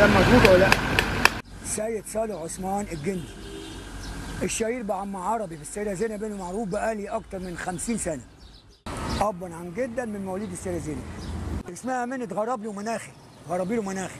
كلام مظبوط ولا لا؟ سيد صالح عثمان الجندي الشهير بعم عربي في السيده زينب بن معروف بقالي اكتر من 50 سنه. ابا عن جدا من مواليد السيده زينب. اسمها منة غرابلي ومناخي، غرابيل ومناخي.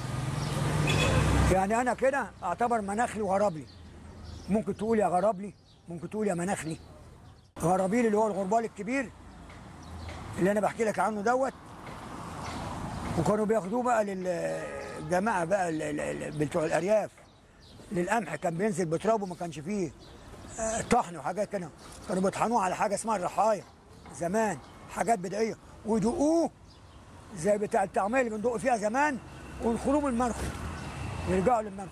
يعني انا كده اعتبر مناخلي وغرابلي. ممكن تقول يا غرابلي، ممكن تقول يا مناخلي. غرابيل اللي هو الغربال الكبير اللي انا بحكي لك عنه دوت، وكانوا بياخدوه بقى للجماعه بقى بتوع الارياف للقمح. كان بينزل بتراب وما كانش فيه طحن وحاجات كده، كانوا بيطحنوه على حاجه اسمها الرحايه زمان، حاجات بدائيه، ويدقوه زي بتاع الطعميه اللي بندق فيها زمان، ويدخلوه من المنخل يرجعوا للمنخل.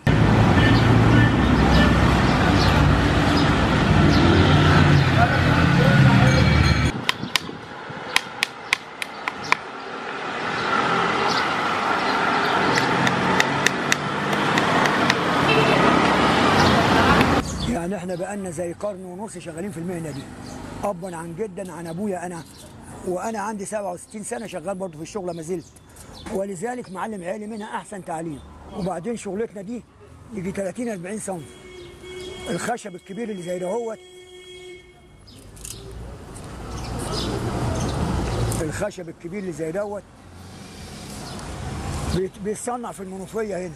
يعني احنا بقالنا زي قرن ونص شغالين في المهنه دي، ابا عن جدا عن ابويا انا، وانا عندي 67 سنه شغال برضه في الشغله ما زلت، ولذلك معلم عيالي منها احسن تعليم. وبعدين شغلتنا دي يجي 30 40 صنف. الخشب الكبير اللي زي دهوت، الخشب الكبير اللي زي دوت بيتصنع في المنوفيه هنا،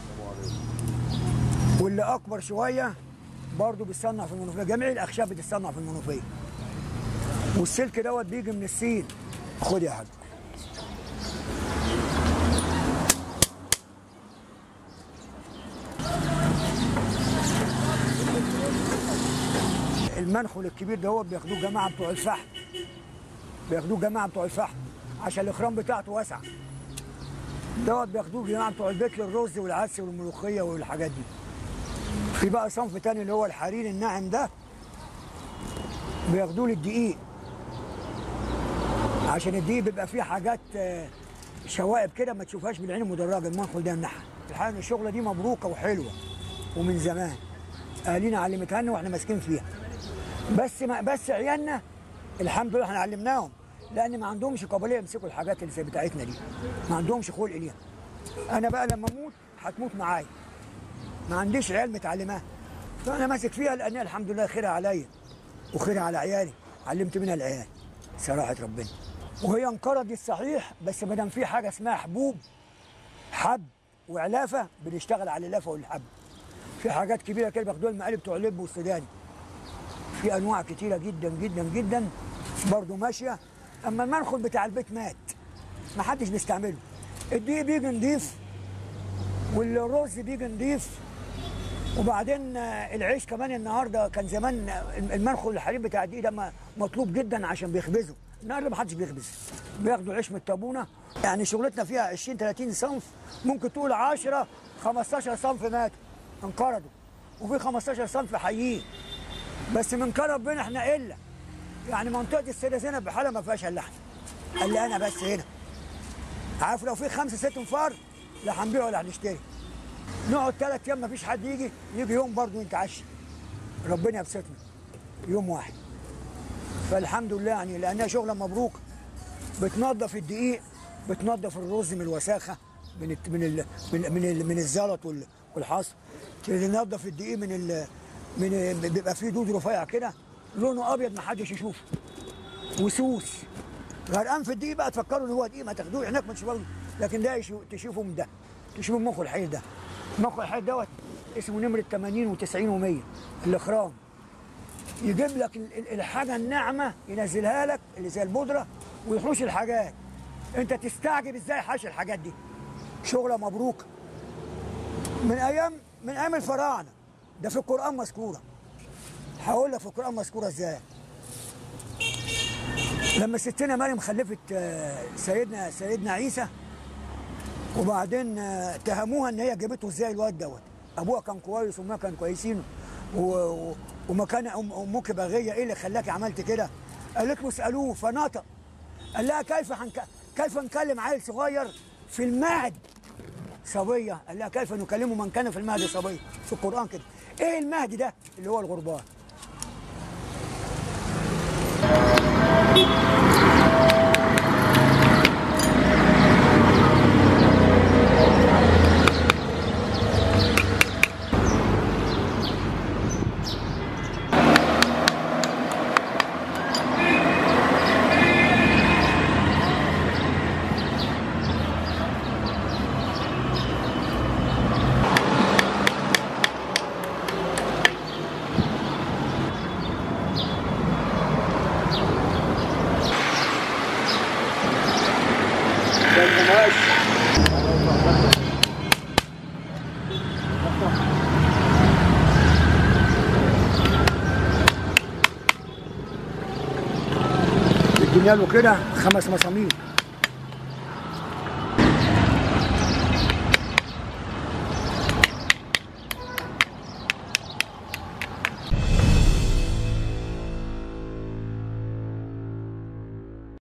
واللي اكبر شويه برضه بيتصنع في المنوفيه. جميع الاخشاب بتتصنع في المنوفيه. والسلك دوت بيجي من الصين. خد يا حاج. المنخل الكبير دوت بياخدوه جماعه بتوع الفحم، بياخدوه جماعه بتوع الفحم عشان الاخرام بتاعته واسعه. دوت بياخدوه جماعه بتوع البيت للرز والعدس والملوخيه والحاجات دي. في بقى صنف تاني اللي هو الحرير الناعم ده، بياخدوه للدقيق، عشان الدقيق بيبقى فيه حاجات شوائب كده ما تشوفهاش بالعين المدرجه. المنخل ده يمنعها. الحقيقه الشغله دي مبروكه وحلوه ومن زمان اهالينا علمتها لنا واحنا ماسكين فيها. بس عيالنا الحمد لله احنا علمناهم، لان ما عندهمش قابليه يمسكوا الحاجات اللي زي بتاعتنا دي، ما عندهمش خلق ليها. انا بقى لما اموت هتموت معايا، ما عنديش عيال متعلماها، فانا ماسك فيها لان الحمد لله خيرها عليا وخيرها على عيالي. علمت منها العيال صراحه ربنا. وهي انقرضت صحيح، بس ما دام في حاجه اسمها حبوب، حب وعلافه، بنشتغل على العلافه والحب. في حاجات كبيره كده بياخدوها المقالب بتوع اللب والسوداني. في انواع كتيره جدا جدا جدا برضه ماشيه. اما المنخل بتاع البيت مات، ما حدش بيستعمله. الدقيق بيجي نضيف، والرز بيجي نضيف، وبعدين العيش كمان. النهارده كان زمان المنخل الحليب بتاع الدقيق ده مطلوب جدا عشان بيخبزوا. النهارده ما حدش بيخبز، بياخدوا عيش من الطابونه. يعني شغلتنا فيها 20 30 صنف، ممكن تقول 10 15 صنف ماتوا انقرضوا، وفي 15 صنف حيين. بس من كرم ربنا احنا الا يعني منطقه السيده زينب بحالها ما فيهاش الا احنا، الا انا بس هنا. عارف لو في 5 6 انفار لا هنبيع ولا هنشتري. نقعد 3 ايام ما فيش حد يجي يوم برضه نتعشى. ربنا يبسطنا يوم واحد. فالحمد لله يعني لانها شغله مبروكه. بتنظف الدقيق، بتنظف الرز من الوساخه، من الزلط والحصر. تنظف الدقيق بيبقى فيه دود رفيع كده لونه ابيض ما حدش يشوفه، وسوس غرقان في الدقيق. بقى تفكروا ان هو دقيق، ما تاخدوه هناك ما تشوفوه، لكن ده تشوفوا من ده، تشوفوا المخ الحيل ده. المخ الحيل دوت اسمه نمره 80 و90 و100 الاخرام. يجيب لك الحاجه الناعمه ينزلها لك اللي زي البودره، ويحوش الحاجات. انت تستعجب ازاي حاش الحاجات دي. شغله مبروكه من ايام الفراعنه. ده في القران مذكوره. هقول لك في القران مذكوره ازاي. لما ستنا مريم خلفت سيدنا عيسى، وبعدين اتهموها ان هي جابته ازاي الواد دوت. ابوها كان كويس وامها كان كويسين، وما كان امك باغيه، ايه اللي خلاكي عملت كده؟ قالت له اسالوه. فنطق قال لها كيف نكلم عيل صغير في المهد صبيه؟ قال لها كيف نكلمه من كان في المهد صبيه؟ في القران كده. ايه المهد ده؟ اللي هو الغربان. الدنيا له كده 5 مسامير.